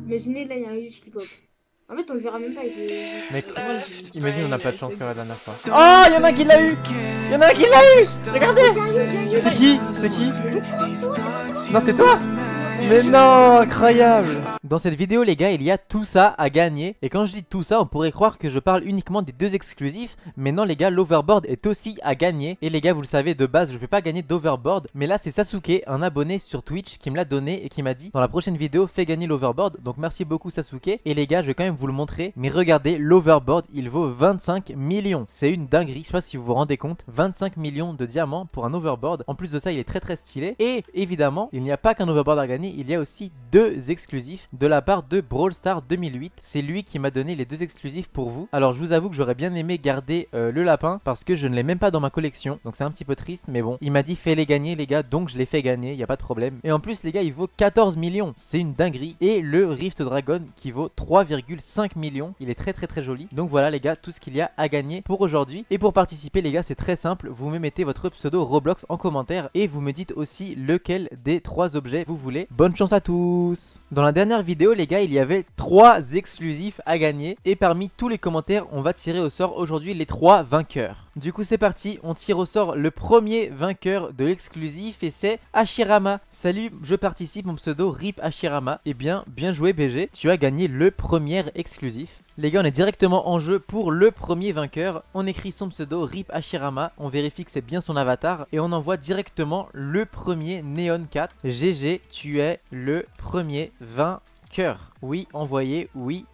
Imaginez, là, il y a un huge qui pop. En fait, on le verra même pas avec Mec, la toile. imagine on n'a pas de chance comme la dernière fois. Oh, y'en a un qui l'a eu. Y'en a un qui l'a eu. Regardez. C'est qui? C'est qui? Non, c'est toi. Mais non, incroyable! Dans cette vidéo les gars, il y a tout ça à gagner. Et quand je dis tout ça, on pourrait croire que je parle uniquement des deux exclusifs. Mais non les gars, l'overboard est aussi à gagner. Et les gars, vous le savez, de base, je vais pas gagner d'overboard. Mais là, c'est Sasuke, un abonné sur Twitch, qui me l'a donné et qui m'a dit dans la prochaine vidéo, fais gagner l'overboard. Donc merci beaucoup Sasuke. Et les gars, je vais quand même vous le montrer. Mais regardez, l'overboard, il vaut 25 millions. C'est une dinguerie, je sais pas si vous vous rendez compte. 25 millions de diamants pour un overboard. En plus de ça, il est très stylé. Et évidemment, il n'y a pas qu'un overboard à gagner. Il y a aussi deux exclusifs de la part de Brawl Stars 2008. C'est lui qui m'a donné les deux exclusifs pour vous. Alors je vous avoue que j'aurais bien aimé garder le lapin parce que je ne l'ai même pas dans ma collection. Donc c'est un petit peu triste, mais bon. Il m'a dit fais-les gagner les gars, donc je les fais gagner, il n'y a pas de problème. Et en plus les gars, il vaut 14 millions. C'est une dinguerie. Et le Rift Dragon qui vaut 3,5 millions. Il est très joli. Donc voilà les gars, tout ce qu'il y a à gagner pour aujourd'hui. Et pour participer les gars, c'est très simple. Vous me mettez votre pseudo Roblox en commentaire et vous me dites aussi lequel des trois objets vous voulez. Bonne chance à tous. Dans la dernière vidéo les gars, il y avait 3 exclusifs à gagner. Et parmi tous les commentaires, on va tirer au sort aujourd'hui les 3 vainqueurs. Du coup c'est parti, on tire au sort le premier vainqueur de l'exclusif et c'est Hashirama. Salut, je participe, mon pseudo RIP Hashirama. Et bien joué BG, tu as gagné le premier exclusif. Les gars, on est directement en jeu pour le premier vainqueur. On écrit son pseudo RIP Hashirama, on vérifie que c'est bien son avatar et on envoie directement le premier Neon 4. GG, tu es le premier vainqueur. Oui, envoyé, oui.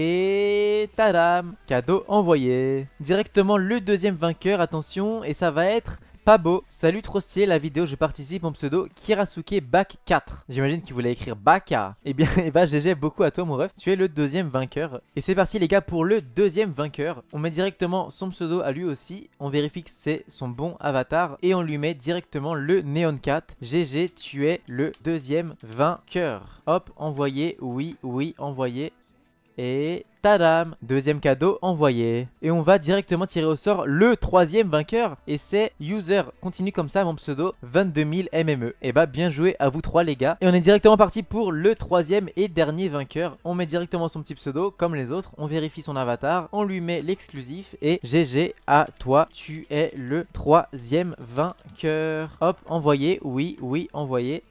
Et tadam, cadeau envoyé. Directement le deuxième vainqueur, attention, et ça va être Pabo. Salut, trop stylé la vidéo, je participe, mon pseudo Kirasuke Bac 4. J'imagine qu'il voulait écrire Baka. Eh bien, GG, beaucoup à toi mon ref, tu es le deuxième vainqueur. Et c'est parti les gars pour le deuxième vainqueur. On met directement son pseudo à lui aussi, on vérifie que c'est son bon avatar et on lui met directement le Neon 4. GG, tu es le deuxième vainqueur. Hop, envoyé, oui, envoyé. Et tadam, deuxième cadeau envoyé. Et on va directement tirer au sort le troisième vainqueur. Et c'est User, continue comme ça mon pseudo 22000 MME. Et bah bien joué à vous trois les gars. Et on est directement parti pour le troisième et dernier vainqueur. On met directement son petit pseudo comme les autres. On vérifie son avatar, on lui met l'exclusif. Et GG à toi, tu es le troisième vainqueur. Hop, envoyé, oui, envoyé.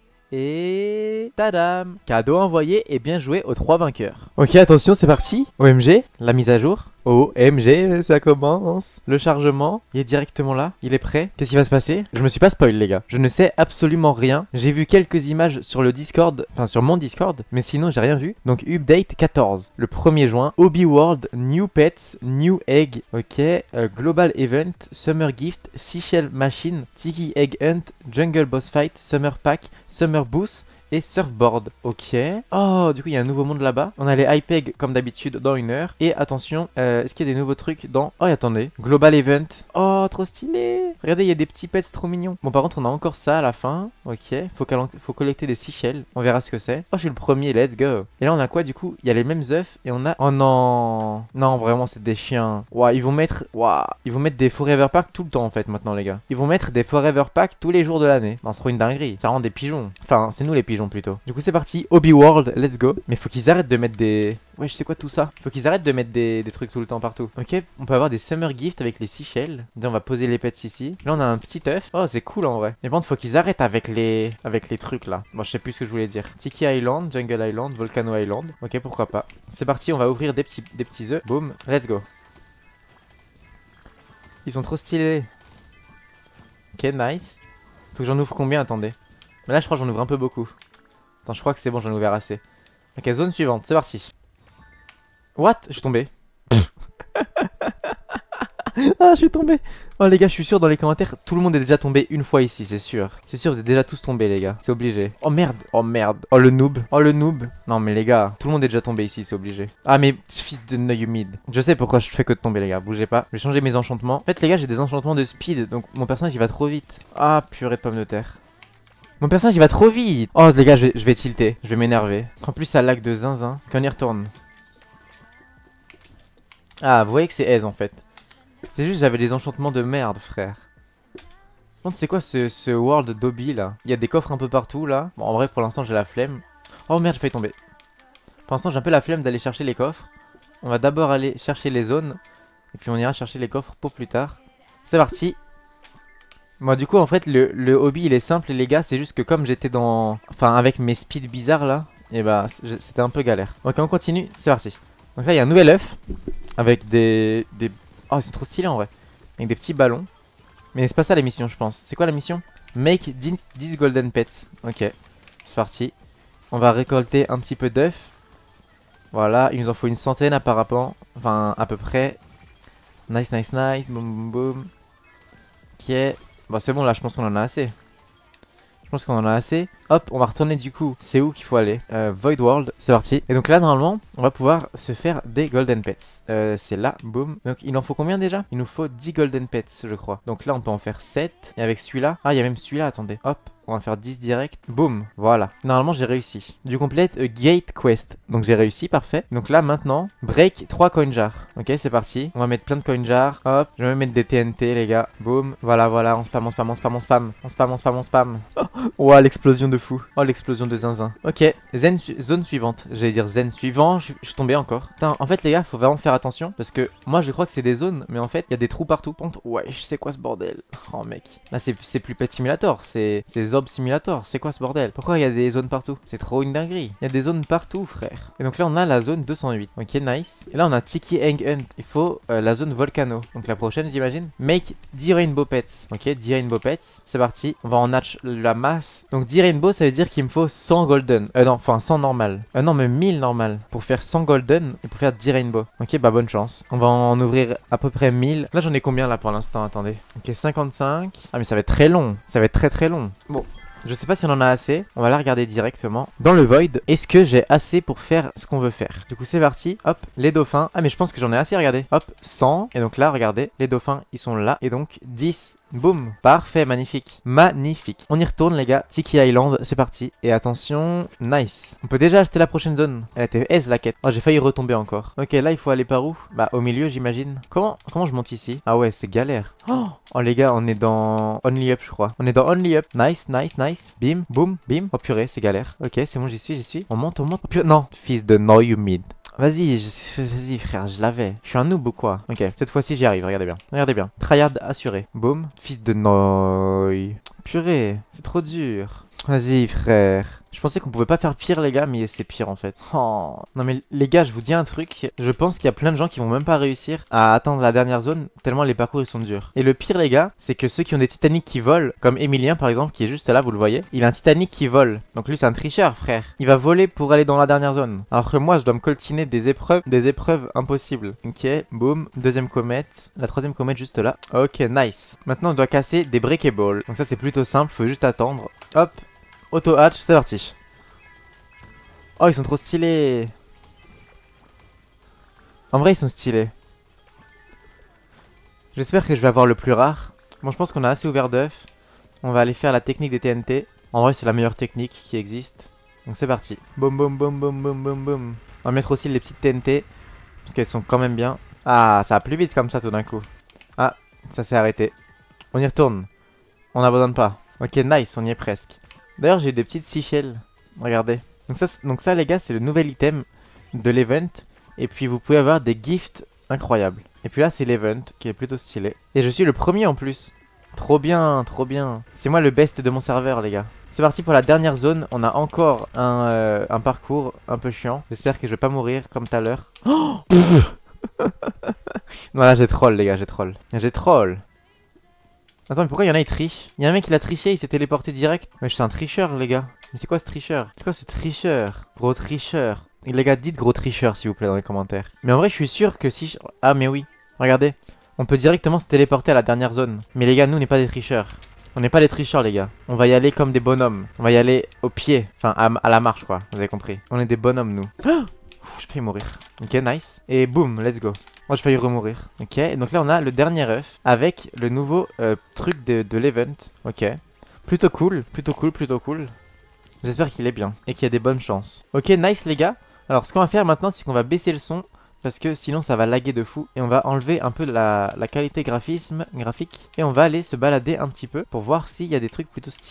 Et tadam, cadeau envoyé et bien joué aux 3 vainqueurs. Ok, attention, c'est parti. OMG, la mise à jour. OMG, ça commence. Le chargement, il est directement là. Il est prêt. Qu'est-ce qui va se passer? Je me suis pas spoil les gars. Je ne sais absolument rien. J'ai vu quelques images sur le Discord, enfin sur mon Discord, mais sinon j'ai rien vu. Donc update 14, le 1er juin. Hobby World, New Pets, New Egg. Ok, Global Event, Summer Gift, Seashell Machine, Tiki Egg Hunt, Jungle Boss Fight, Summer Pack, Summer Boost et Surfboard. Ok. Oh, du coup, il y a un nouveau monde là-bas. On a les iPeg comme d'habitude dans 1 heure. Et attention, est-ce qu'il y a des nouveaux trucs dans... Oh, et attendez. Global Event. Oh, trop stylé. Regardez, il y a des petits pets trop mignons. Bon, par contre, on a encore ça à la fin. Ok. Faut collecter des seashells. On verra ce que c'est. Oh, je suis le premier. Let's go. Et là, on a quoi du coup? Il y a les mêmes œufs. Et on a... Oh non. Non, vraiment, c'est des chiens. Ouah, ils vont mettre... Ouah. Ils vont mettre des Forever Pack tout le temps en fait maintenant, les gars. Ils vont mettre des Forever Pack tous les jours de l'année. Non, c'est trop une dinguerie. Ça rend des pigeons. Enfin, c'est nous les pigeons plutôt. Du coup c'est parti, Hobby World, let's go. Mais faut qu'ils arrêtent de mettre des... Ouais, je sais quoi tout ça. Faut qu'ils arrêtent de mettre des trucs tout le temps partout. Ok, on peut avoir des Summer Gifts avec les seashells. On va poser les pets ici. Là on a un petit œuf. Oh c'est cool en vrai. Mais bon, faut qu'ils arrêtent avec les trucs là. Bon, je sais plus ce que je voulais dire. Tiki Island, Jungle Island, Volcano Island. Ok, pourquoi pas. C'est parti, on va ouvrir des petits œufs. Boom, let's go. Ils sont trop stylés. Ok, nice. Faut que j'en ouvre combien, attendez. Mais là je crois que j'en ouvre un peu beaucoup. Attends, je crois que c'est bon, j'en ai ouvert assez. Ok, zone suivante, c'est parti. What? Je suis tombé. Ah, je suis tombé. Oh les gars, je suis sûr dans les commentaires, tout le monde est déjà tombé une fois ici, c'est sûr. C'est sûr, vous êtes déjà tous tombés les gars, c'est obligé. Oh merde, oh merde. Oh le noob, oh le noob. Non mais les gars, tout le monde est déjà tombé ici, c'est obligé. Ah mais fils de Noyumid. Je sais pourquoi je fais que de tomber les gars, bougez pas. Je vais changer mes enchantements. En fait les gars, j'ai des enchantements de speed, donc mon personnage il va trop vite. Ah purée de pommes de terre. Mon personnage il va trop vite. Oh les gars, je vais tilter, je vais m'énerver. En plus ça lag de zinzin. Quand on y retourne. Ah, vous voyez que c'est aise en fait. C'est juste j'avais des enchantements de merde frère. Par contre c'est quoi ce world d'Obi là? Il y a des coffres un peu partout là. Bon en vrai pour l'instant j'ai la flemme. Oh merde, j'ai failli tomber. Pour l'instant, j'ai un peu la flemme d'aller chercher les coffres. On va d'abord aller chercher les zones. Et puis on ira chercher les coffres pour plus tard. C'est parti. Moi du coup en fait le hobby il est simple les gars. C'est juste que comme j'étais dans... Enfin avec mes speeds bizarres là. Et bah c'était un peu galère. Ok on continue, c'est parti. Donc là il y a un nouvel œuf. Avec des... Oh ils sont trop stylés en vrai. Avec des petits ballons. Mais c'est pas ça la mission je pense. C'est quoi la mission? Make 10 golden pets. Ok, c'est parti. On va récolter un petit peu d'œufs. Voilà, il nous en faut une centaine apparemment. Enfin à peu près. Nice, nice, nice. Boum, boum, boum. Ok. Bon c'est bon là je pense qu'on en a assez. Je pense qu'on en a assez. Hop, on va retourner du coup. C'est où qu'il faut aller? Void World, c'est parti. Et donc là, normalement, on va pouvoir se faire des Golden Pets. C'est là, boum. Donc il en faut combien déjà? Il nous faut 10 Golden Pets, je crois. Donc là, on peut en faire 7. Et avec celui-là... Ah, il y a même celui-là, attendez. Hop, on va faire 10 direct. Boum, voilà. Normalement, j'ai réussi. Du complète Gate Quest. Donc j'ai réussi, parfait. Donc là, maintenant, break 3 coin jars. Ok, c'est parti. On va mettre plein de coin jars. Hop, je vais même mettre des TNT, les gars. Boum, voilà, voilà. On spam, on spam, on spam, on spam. On spam, on spam, on spam. Ouah, l'explosion de fou. Oh, l'explosion de zinzin. Ok, zone suivante. J'allais dire zen suivant. Je suis tombé encore. Putain, en fait, les gars, faut vraiment faire attention. Parce que moi, je crois que c'est des zones. Mais en fait, il y a des trous partout. Ouais, je sais quoi ce bordel. Oh, mec. Là, c'est plus Pet Simulator. C'est Zob Simulator. C'est quoi ce bordel? Pourquoi il y a des zones partout? C'est trop une dinguerie. Il y a des zones partout, frère. Et donc là, on a la zone 208. Ok, nice. Et là, on a Tiki Hang Hunt. Il faut la zone Volcano. Donc la prochaine, j'imagine. Make 10 Rainbow Pets. Ok, 10 Rainbow Pets. C'est parti. On va en hatch la masse. Donc 10 Rainbow, ça veut dire qu'il me faut 100 golden. Non, enfin 100 normal. Non, mais 1000 normal. Pour faire 100 golden et pour faire 10 rainbow. Ok, bah bonne chance. On va en ouvrir à peu près 1000. Là, j'en ai combien là pour l'instant? Attendez. Ok, 55. Ah, mais ça va être très long. Ça va être très très long. Bon. Je sais pas si on en a assez. On va la regarder directement. Dans le void, est-ce que j'ai assez pour faire ce qu'on veut faire? Du coup, c'est parti. Hop, les dauphins. Ah, mais je pense que j'en ai assez, regardez. Hop, 100. Et donc là, regardez, les dauphins, ils sont là. Et donc, 10. Boum. Parfait, magnifique. Magnifique. On y retourne, les gars. Tiki Island, c'est parti. Et attention, nice. On peut déjà acheter la prochaine zone. Elle était S, la quête. Oh, j'ai failli retomber encore. Ok, là, il faut aller par où? Bah, au milieu, j'imagine. Comment je monte ici? Ah ouais, c'est galère. Oh, les gars, on est dans Only Up, je crois. On est dans Only Up. Nice, nice, nice. Bim, boum, bim. Oh purée, c'est galère. Ok, c'est bon, j'y suis, j'y suis. On monte, on monte. Oh, purée, non. Fils de no you mid. Vas-y, vas-y frère, je l'avais. Je suis un noob ou quoi? Ok, cette fois-ci j'y arrive, regardez bien. Regardez bien. Tryhard assuré. Boum. Fils de noy. Purée, c'est trop dur. Vas-y frère. Je pensais qu'on pouvait pas faire pire les gars, mais c'est pire en fait. Oh. Non mais les gars, je vous dis un truc. Je pense qu'il y a plein de gens qui vont même pas réussir à atteindre la dernière zone, tellement les parcours ils sont durs. Et le pire les gars, c'est que ceux qui ont des Titanic qui volent, comme Emilien par exemple, qui est juste là, vous le voyez. Il a un Titanic qui vole. Donc lui c'est un tricheur frère. Il va voler pour aller dans la dernière zone. Alors que moi je dois me coltiner des épreuves impossibles. Ok, boum. Deuxième comète. La troisième comète juste là. Ok, nice. Maintenant on doit casser des breakables. Donc ça c'est plutôt simple, faut juste attendre. Hop. Auto hatch, c'est parti. Oh, ils sont trop stylés. En vrai, ils sont stylés. J'espère que je vais avoir le plus rare. Bon, je pense qu'on a assez ouvert d'œufs. On va aller faire la technique des TNT. En vrai, c'est la meilleure technique qui existe. Donc c'est parti. Boum, boum, boum, boum, boum, boum, boum. On va mettre aussi les petites TNT. Parce qu'elles sont quand même bien. Ah, ça va plus vite comme ça tout d'un coup. Ah, ça s'est arrêté. On y retourne. On n'abandonne pas. Ok, nice, on y est presque. D'ailleurs, j'ai des petites seashells. Regardez. Donc ça les gars, c'est le nouvel item de l'event. Et puis vous pouvez avoir des gifts incroyables. Et puis là, c'est l'event qui est plutôt stylé. Et je suis le premier en plus. Trop bien, trop bien. C'est moi le best de mon serveur les gars. C'est parti pour la dernière zone. On a encore un parcours un peu chiant. J'espère que je vais pas mourir comme tout à l'heure. Oh non là j'ai troll les gars, j'ai troll. J'ai troll. Attends, mais pourquoi il y en a, ils trichent? Il y a un mec qui l'a triché, il s'est téléporté direct. Mais c'est un tricheur, les gars. Mais c'est quoi ce tricheur? C'est quoi ce tricheur? Gros tricheur. Et les gars, dites gros tricheur, s'il vous plaît, dans les commentaires. Mais en vrai, je suis sûr que si... Ah, mais oui. Regardez. On peut directement se téléporter à la dernière zone. Mais les gars, nous, on n'est pas des tricheurs. On n'est pas des tricheurs, les gars. On va y aller comme des bonhommes. On va y aller au pied. Enfin, à la marche, quoi. Vous avez compris. On est des bonhommes, nous. J'ai failli mourir. Ok, nice. Et boum, let's go. Moi, j'ai failli remourir. Ok, donc là, on a le dernier œuf avec le nouveau truc de l'event. Ok. Plutôt cool, plutôt cool, plutôt cool. J'espère qu'il est bien et qu'il y a des bonnes chances. Ok, nice, les gars. Alors, ce qu'on va faire maintenant, c'est qu'on va baisser le son parce que sinon, ça va laguer de fou. Et on va enlever un peu la qualité graphique et on va aller se balader un petit peu pour voir s'il y a des trucs plutôt stylés.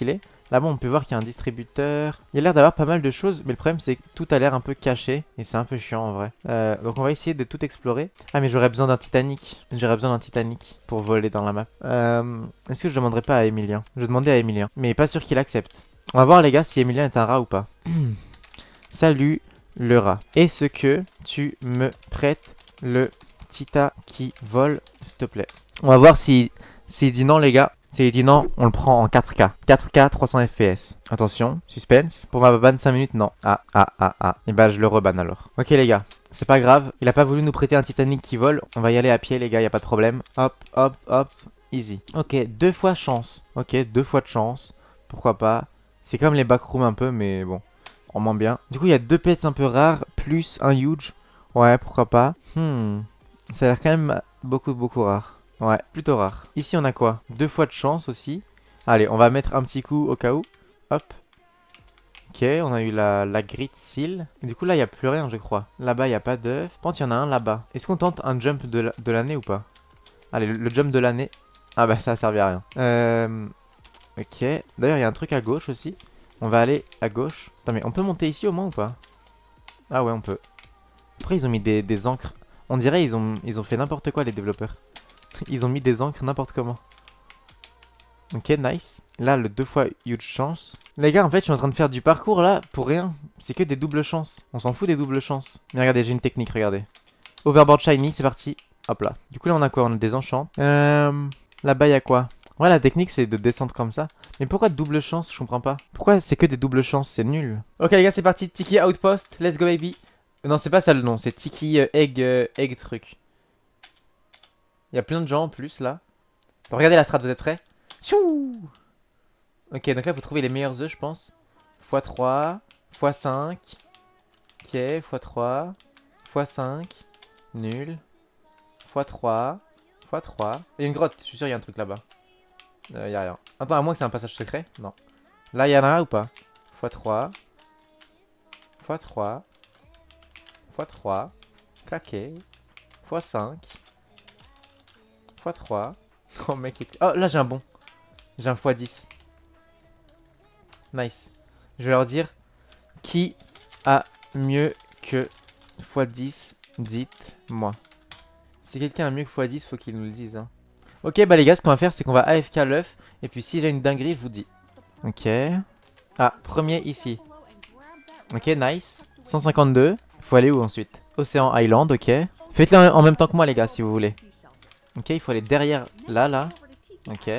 Là-bas, on peut voir qu'il y a un distributeur. Il y a l'air d'avoir pas mal de choses, mais le problème, c'est que tout a l'air un peu caché. Et c'est un peu chiant, en vrai. Donc, on va essayer de tout explorer. Ah, mais j'aurais besoin d'un Titanic. J'aurais besoin d'un Titanic pour voler dans la map. Est-ce que je demanderai pas à Emilien? Je vais demander à Emilien. Mais pas sûr qu'il accepte. On va voir, les gars, si Emilien est un rat ou pas. Salut, le rat. Est-ce que tu me prêtes le Tita qui vole, s'il te plaît? On va voir si... S'il dit non, les gars. S'il dit non, on le prend en 4K. 4K, 300 FPS. Attention, suspense. Pour ma ban 5 minutes, non. Ah. Et bah, je le reban alors. Ok, les gars. C'est pas grave. Il a pas voulu nous prêter un Titanic qui vole. On va y aller à pied, les gars. Y a pas de problème. Hop. Easy. Ok, 2 fois chance. Ok, 2 fois de chance. Pourquoi pas. C'est comme les backrooms un peu, mais bon. En moins bien. Du coup, il y a 2 pets un peu rares. Plus un huge. Ouais, pourquoi pas. Ça a l'air quand même beaucoup rare. Ouais, plutôt rare. Ici, on a quoi? 2 fois de chance aussi. Allez, on va mettre un petit coup au cas où. Hop. Ok, on a eu la grit seal. Du coup, là, il n'y a plus rien, je crois. Là-bas, il n'y a pas d'œuf. Je pense qu'il y en a un là-bas. Est-ce qu'on tente un jump de l'année ou pas? Allez, le jump de l'année. Ah bah, ça a servi à rien. Ok. D'ailleurs, il y a un truc à gauche aussi. On va aller à gauche. Attends, mais on peut monter ici au moins ou pas? Ah ouais, on peut. Après, ils ont mis des encres. On dirait ils ont fait n'importe quoi, les développeurs. Ils ont mis des encres n'importe comment. Ok, nice. Là, le 2 fois huge chance. Les gars, en fait, je suis en train de faire du parcours là pour rien. C'est que des doubles chances. On s'en fout des doubles chances. Mais regardez, j'ai une technique, regardez. Overboard shiny, c'est parti. Hop là. Du coup, là, on a quoi? On a des enchants. Là-bas, il y a quoi? Ouais, la technique, c'est de descendre comme ça. Mais pourquoi double chance? Je comprends pas. Pourquoi c'est que des doubles chances? C'est nul. Ok, les gars, c'est parti. Tiki Outpost. Let's go, baby. Non, c'est pas ça le nom. C'est Tiki Egg truc. Il y a plein de gens en plus là. Donc, regardez la strat, vous êtes prêts? Tchou. Ok, donc là, vous trouvez les meilleurs œufs, je pense. x3, x5. Ok, x3, x5. Nul. x3, x3. Il y a une grotte, je suis sûr, il y a un truc là-bas. Il y a rien. Attends, à moins que c'est un passage secret? Non. Là, il y en a un ou pas? x3. x3. x3. Claqué. x5. x3. Oh mec, oh là j'ai un bon. J'ai un x10. Nice. Je vais leur dire qui a mieux que x10. Dites-moi. Si quelqu'un a mieux que x10, faut qu'il nous le dise. Hein. Ok, bah les gars, ce qu'on va faire, c'est qu'on va AFK l'œuf. Et puis si j'ai une dinguerie, je vous dis. Ok. Ah, premier ici. Ok, nice. 152. Faut aller où ensuite? Océan Island, ok. Faites-le en même temps que moi, les gars, si vous voulez. Ok, il faut aller derrière là. Ok.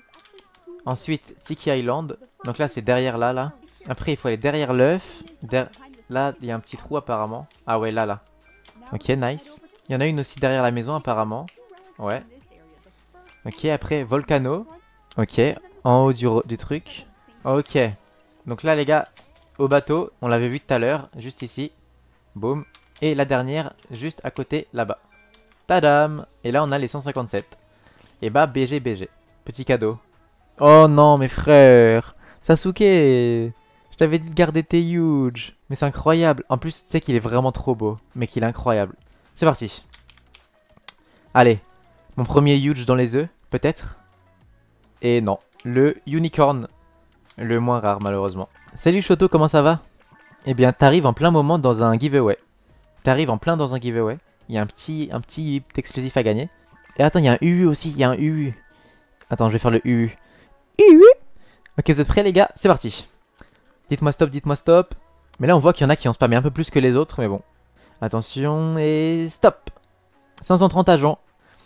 Ensuite, Tiki Island. Donc là, c'est derrière là. Après, il faut aller derrière l'œuf. Là, il y a un petit trou apparemment. Ah ouais, là. Ok, nice. Il y en a une aussi derrière la maison apparemment. Ouais. Ok, après, Volcano. Ok, en haut du truc. Ok. Donc là, les gars, au bateau, on l'avait vu tout à l'heure, juste ici. Boum. Et la dernière, juste à côté, là-bas. Tadam! Et là, on a les 157. Et bah, BG. Petit cadeau. Oh non, mes frères! Sasuke! Je t'avais dit de garder tes huge. Mais c'est incroyable. En plus, tu sais qu'il est vraiment trop beau. Mais qu'il est incroyable. C'est parti. Allez. Mon premier huge dans les œufs, peut-être? Et non. Le unicorn. Le moins rare, malheureusement. Salut Shoto, comment ça va? Eh bien, t'arrives en plein moment dans un giveaway. Il y a un petit exclusif à gagner. Et attends, il y a un UU aussi, il y a un UU. Attends, je vais faire le UU. UU. Ok, vous êtes prêts les gars? C'est parti. Dites-moi stop. Mais là, on voit qu'il y en a qui ont spammé un peu plus que les autres, mais bon. Attention, et stop. 530 agents.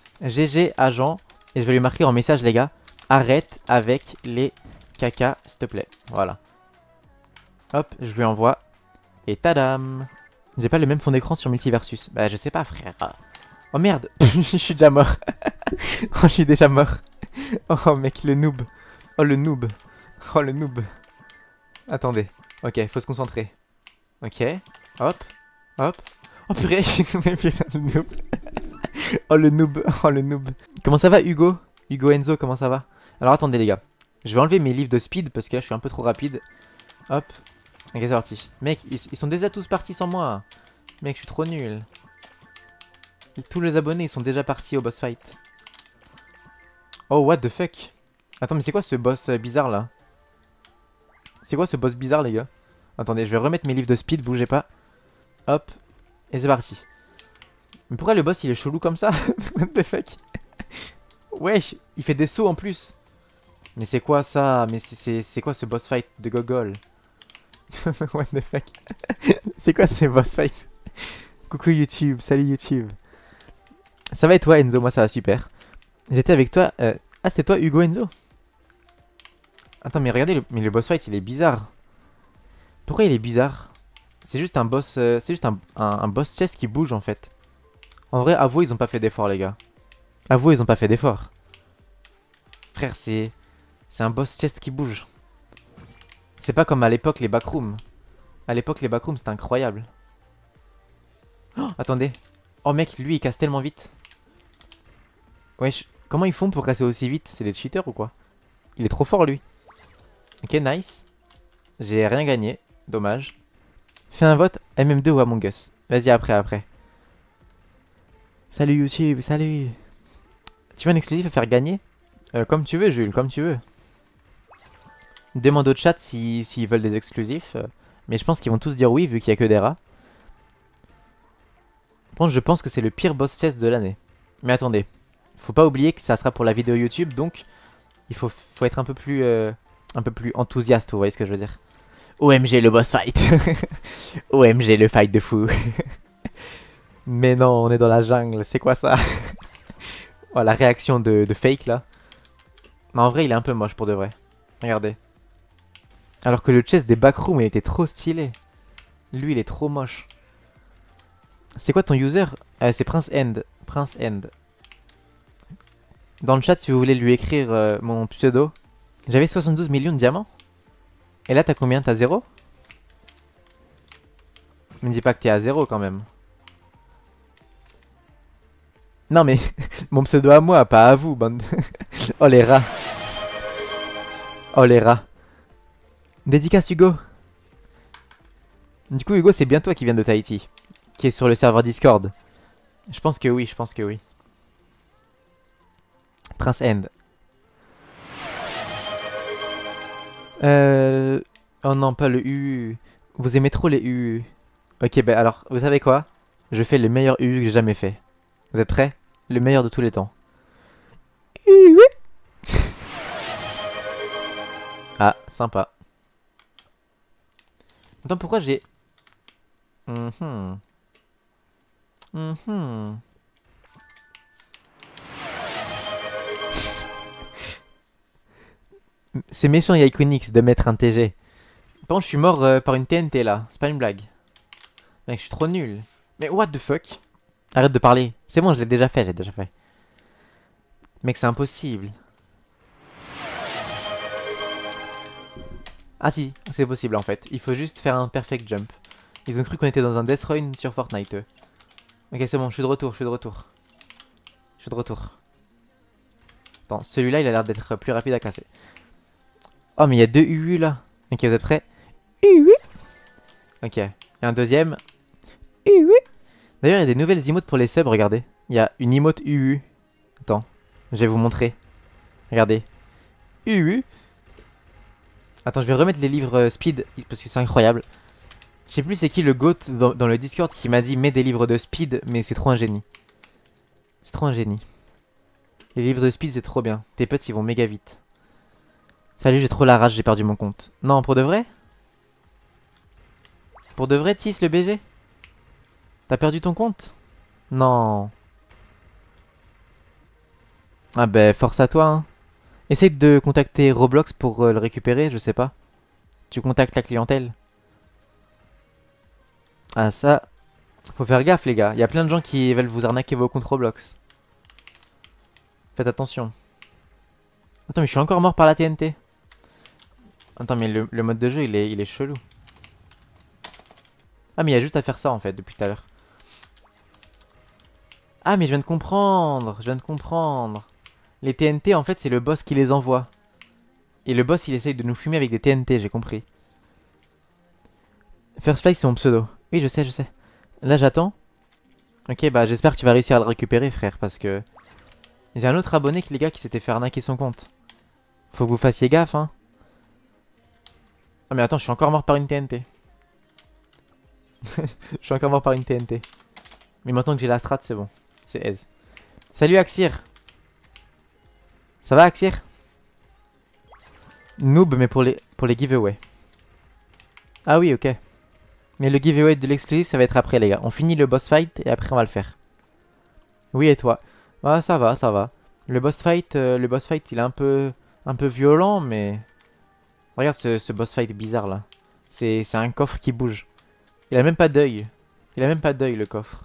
GG agent. Et je vais lui marquer en message les gars. Arrête avec les caca, s'il te plaît. Voilà. Hop, je lui envoie. Et tadam. J'ai pas le même fond d'écran sur Multiversus. Bah je sais pas frère. Oh merde. Je suis déjà mort. Oh je suis déjà mort. Oh mec le noob. Oh le noob. Attendez. Ok faut se concentrer. Ok. Hop. Oh purée. Putain le noob. Oh le noob. Comment ça va Hugo? Hugo Enzo comment ça va? Alors attendez les gars. Je vais enlever mes livres de speed parce que là je suis un peu trop rapide. Hop. Ok c'est parti. Mec ils sont déjà tous partis sans moi. Mec je suis trop nul. Et tous les abonnés ils sont déjà partis au boss fight. Oh what the fuck. Attends mais c'est quoi ce boss bizarre là? C'est quoi ce boss bizarre, les gars? Attendez, je vais remettre mes livres de speed, bougez pas. Hop. Et c'est parti. Mais pourquoi le boss il est chelou comme ça? What the fuck? Wesh, il fait des sauts en plus. Mais c'est quoi ça? Mais c'est quoi ce boss fight de gogol? What the fuck? C'est quoi ce boss fight? Coucou YouTube, salut YouTube. Ça va et toi Enzo? Moi ça va super. J'étais avec toi. Ah c'était toi Hugo Enzo? Attends mais regardez, mais le boss fight il est bizarre. Pourquoi il est bizarre? C'est juste un boss, c'est juste un boss chess qui bouge en fait. En vrai, avouez, ils ont pas fait d'effort les gars. Avouez, ils ont pas fait d'effort. Frère, c'est un boss chest qui bouge. C'est pas comme à l'époque les backrooms. À l'époque les backrooms c'était incroyable. Oh, attendez. Oh mec, lui il casse tellement vite. Wesh, comment ils font pour casser aussi vite? C'est des cheaters ou quoi? Il est trop fort lui. Ok, nice. J'ai rien gagné, dommage. Fais un vote MM2 ou Among Us. Vas-y après. Salut YouTube, salut. Tu veux un exclusif à faire gagner? Comme tu veux Jules, comme tu veux. Demande au chat s'ils veulent des exclusifs. Mais je pense qu'ils vont tous dire oui vu qu'il y a que des rats. Par contre je pense que c'est le pire boss chest de l'année. Mais attendez. Faut pas oublier que ça sera pour la vidéo YouTube. Donc il faut être un peu plus enthousiaste, vous voyez ce que je veux dire. OMG le boss fight. OMG le fight de fou. Mais non, on est dans la jungle, c'est quoi ça? Oh la réaction de fake là. Mais en vrai il est un peu moche pour de vrai. Regardez. Alors que le chest des backrooms il était trop stylé. Lui il est trop moche. C'est quoi ton user? C'est Prince End. Prince End. Dans le chat si vous voulez lui écrire mon pseudo. J'avais 72 millions de diamants. Et là t'as combien? T'as 0? Me dis pas que t'es à 0 quand même. Non mais mon pseudo à moi, pas à vous, bande. Oh les rats. Oh les rats. Dédicace Hugo. Du coup Hugo c'est bien toi qui viens de Tahiti. Qui est sur le serveur Discord. Je pense que oui, je pense que oui. Prince End. Oh non, pas le UU. Vous aimez trop les UU. Ok, bah alors, vous savez quoi? Je fais le meilleur UU que j'ai jamais fait. Vous êtes prêts? Le meilleur de tous les temps. Ah, sympa. Attends, pourquoi j'ai... C'est méchant Yaikonix de mettre un TG. Par contre, je suis mort par une TNT là. C'est pas une blague. Mec, je suis trop nul. Mais what the fuck? Arrête de parler. C'est bon, je l'ai déjà fait, Mec, c'est impossible. Ah si, c'est possible en fait. Il faut juste faire un perfect jump. Ils ont cru qu'on était dans un Death Run sur Fortnite. Ok, c'est bon, je suis de retour. Attends, celui-là, il a l'air d'être plus rapide à casser. Oh, mais il y a deux UU là. Ok, vous êtes prêts? UU. Ok, et un deuxième. UU. D'ailleurs, il y a des nouvelles emotes pour les subs, regardez. Il y a une emote UU. Attends, je vais vous montrer. Regardez. UU. Attends, je vais remettre les livres speed parce que c'est incroyable. Je sais plus c'est qui le goat dans le Discord qui m'a dit mets des livres de speed, mais c'est trop un génie. C'est trop un génie. Les livres de speed c'est trop bien. Tes potes ils vont méga vite. Salut, j'ai trop la rage, j'ai perdu mon compte. Non, pour de vrai? Pour de vrai, Tis, le BG? T'as perdu ton compte? Non. Ah bah, force à toi, hein. Essaye de contacter Roblox pour le récupérer, je sais pas. Tu contactes la clientèle. Ah ça... Faut faire gaffe les gars, il y a plein de gens qui veulent vous arnaquer vos comptes Roblox. Faites attention. Attends, mais je suis encore mort par la TNT. Attends, mais le mode de jeu, il est chelou. Ah, mais il y a juste à faire ça, en fait, depuis tout à l'heure. Ah, mais je viens de comprendre. Les TNT, en fait, c'est le boss qui les envoie. Et le boss, il essaye de nous fumer avec des TNT, j'ai compris. First Place, c'est mon pseudo. Oui, je sais. Là, j'attends. Ok, bah, j'espère que tu vas réussir à le récupérer, frère, parce que... J'ai un autre abonné, les gars, qui s'était fait arnaquer son compte. Faut que vous fassiez gaffe, hein. Ah mais attends, je suis encore mort par une TNT. Je suis encore mort par une TNT. Mais maintenant que j'ai la strat, c'est bon. C'est aise. Salut Axir. Ça va Axir? Noob mais pour les giveaways. Ah oui, ok. Mais le giveaway de l'exclusif, ça va être après les gars. On finit le boss fight et après on va le faire. Oui et toi? Ah ça va, ça va. Le boss fight il est un peu violent mais... Regarde ce boss fight bizarre là. C'est un coffre qui bouge. Il a même pas d'œil. Il a même pas d'œil le coffre.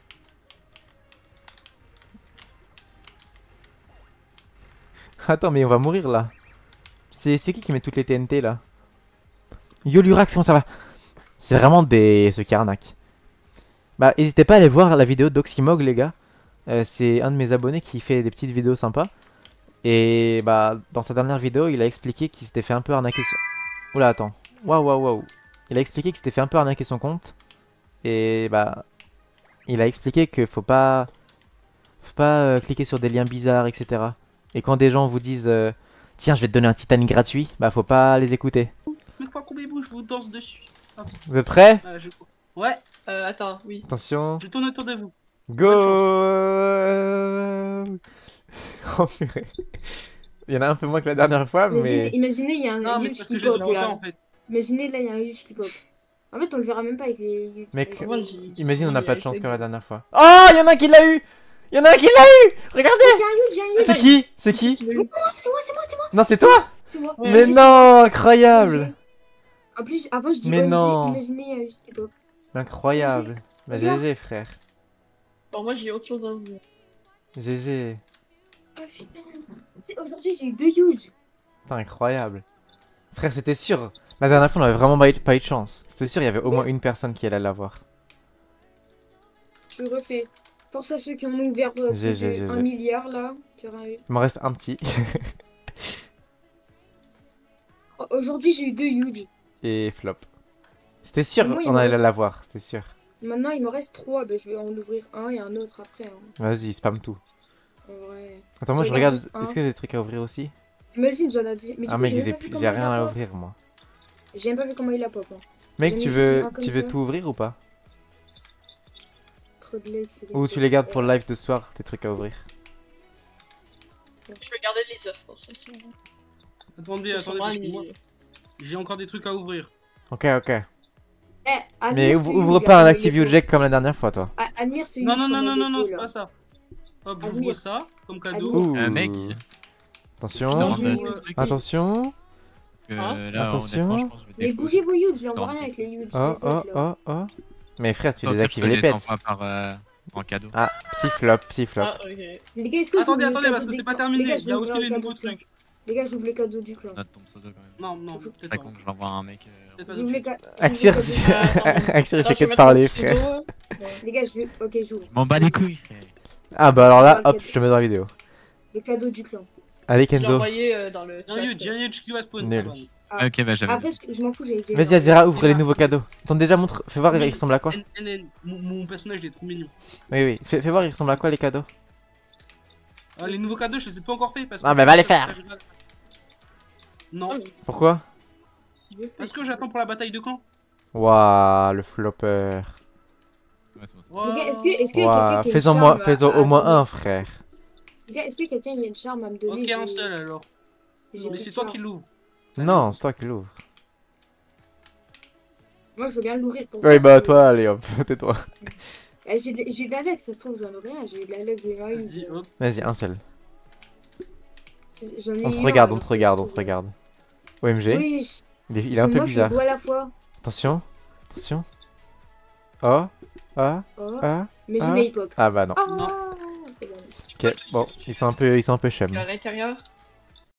Attends mais on va mourir là. C'est qui met toutes les TNT là? Yo Lurax, comment ça va? C'est vraiment ceux qui arnaquent. Bah n'hésitez pas à aller voir la vidéo d'Oxymog les gars. C'est un de mes abonnés qui fait des petites vidéos sympas. Et bah dans sa dernière vidéo il a expliqué qu'il s'était fait un peu arnaquer son... Oula attends. Waouh. Il a expliqué qu'il s'était fait un peu arnaquer son compte. Et bah il a expliqué que faut pas cliquer sur des liens bizarres etc. Et quand des gens vous disent tiens je vais te donner un titane gratuit, bah faut pas les écouter. Mais quoi qu'on je vous danse dessus. Attends. Vous êtes prêts? Ouais. Attends, oui. Attention. Je tourne autour de vous. Go. Oh purée. Il y en a un peu moins que la dernière fois mais... Imaginez, il y a Non un mais huge parce que qui je les pop ai là. en fait. Imaginez, là, il y a un huge qui pop. En fait, on le verra même pas avec les... Mec, Moi, j'ai- imagine on n'a j'ai pas de chance avec comme la dernière fois. Oh, il y en a un qui l'a eu. Il y en a un qui l'a eu. Regardez. J'ai un huge. C'est qui? C'est qui? Je l'ai eu. C'est moi. Non, c'est toi. C'est moi. Ouais, Mais je sais. non, incroyable. En plus, avant, je dis Mais OMG, non. imaginez, il y a un huge qui pop. Incroyable. Bah Regarde. GG frère. Bon, moi, j'ai autre chose à vous dire. GG. Ah putain. Tu sais, aujourd'hui, j'ai eu 2 huge. Putain, incroyable. Frère, c'était sûr. La dernière fois, on avait vraiment pas eu de chance. C'était sûr, il y avait au moins une personne qui allait l'avoir. Je le refais. Pour ça, ceux qui ont ouvert plus GG. de 1 milliard là, qui aura eu. Il m'en reste un petit. Aujourd'hui, j'ai eu 2 huge. Et flop. C'était sûr, Moi, il on me allait reste- l'avoir. C'était sûr. Maintenant, il me reste 3. Ben, je vais en ouvrir un et un autre après. Hein. Vas-y, spam tout. En vrai. Attends, moi je Je regarde. regarde juste un. Est-ce que j'ai des trucs à ouvrir aussi? Imagine, j'en ai deux. Mais du Ah coup, mec, j'ai même j'ai pas vu j'ai comment il rien la à pop. ouvrir moi. J'ai même pas vu comment il la pop. Hein. Mec, J'en ai tu juste veux, un comme tu veux ça. tout ouvrir ou pas? Trop de legs, c'est des Ou tu trucs. les gardes pour le live de ce soir, tes trucs à ouvrir? Je vais garder les offres pour ça. Attendez, parce que moi, j'ai encore des trucs à ouvrir. Ok, ok. Eh, admire Mais ce ouvre huge, pas un là, Active Jack comme la dernière fois, toi. Admire ce Non, huge non, non, qu'on non, a non, non, déco, c'est là. pas ça. Hop, j'ouvre Admire. ça comme cadeau. Admire. Ouh. Mec, Attention, Non, j'ai- je- attention. parce que Hein là, Attention. honnêtement, je pense que je vais Mais découvrir. bougez vos huge, je n'envoie Attends, rien avec les huge. Oh, des oh, autres, là. oh, oh. Mais frère, tu Sauf que désactives je te les pets. envoie en cadeau. Ah, petit flop, petit flop. Ah, ok. Les gars, est-ce que Attendez, j'ouvre attendez, le parce cadeau que c'est des pas clans? terminé. Les gars, Il y a j'ouvre aussi le les cadeau nouveaux du clan. trucs. Les gars, j'ouvre les cadeaux du clan. Note ton pseudo quand même. Non, non, C'est peut-être Pas pas. con que je l'envoie à un mec. Peut-être pas tout de J'ouvre les suite. cadeaux. Axir, Axir, il fait que de parler, frère. Les gars, je vais. Ok, j'ouvre. M'en bats les couilles, frère. Ah bah alors là, hop, je te mets dans la vidéo. Les cadeaux du clan. Allez, Je l'ai Kenzo. envoyé dans le chat. J'ai un huge qui va spawn. Nul. pardon. Ah. Ok, bah j'avais. Après, je m'en fous, j'avais dit. Vas-y, Azera, ouvre les nouveaux cadeaux. Attends, déjà, montre. Fais voir, il ressemble à quoi? Mon personnage il est trop mignon. Oui, oui. Fais voir, il ressemble à quoi les cadeaux? Les nouveaux cadeaux, je les ai pas encore fait parce que. Ah, bah va les faire. Non, Pourquoi? parce que j'attends pour la bataille de clan. Waouh, le flopper. Ouais, c'est bon, Les gars, est-ce qu'il y a quelqu'un Waouh, qui a une fais-en moi, charme fais-en à au moins donner? un, frère. Les gars, est-ce que quelqu'un y a une charme à me donner? Ok, un J'ai- seul alors. j'ai Mais plus c'est de toi charme. qui l'ouvres. Non, c'est toi qui l'ouvre. Moi, je veux bien l'ouvrir pour Oui, voir bah si- toi, allez, hop, tais-toi. J'ai eu de la leg, ça se trouve, j'en ai rien. J'ai eu de la leg, j'en ai Vas-y, une. hop. Vas-y, un seul. J'en ai On te eu un, regarde, on alors te ça regarde, se on te trouve. regarde. OMG, Oui, il est un peu moi, bizarre. Je bois à la fois. Attention, attention. Oh, ah, Oh, ah. mais je ah. n'ai hip-hop. Ah bah non. Ah, Non. c'est bon. Ok, bon, ils sont un peu chum. À l'intérieur.